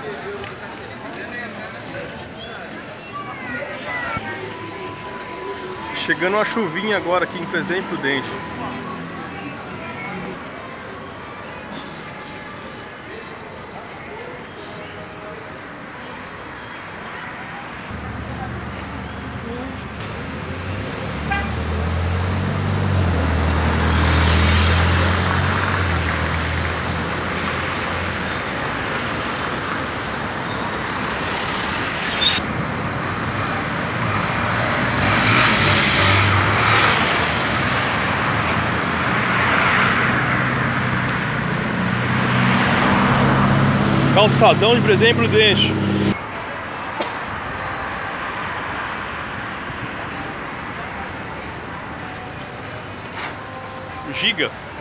Chegando uma chuvinha agora aqui em Presidente Prudente. Calçadão de Presidente Prudente. Giga.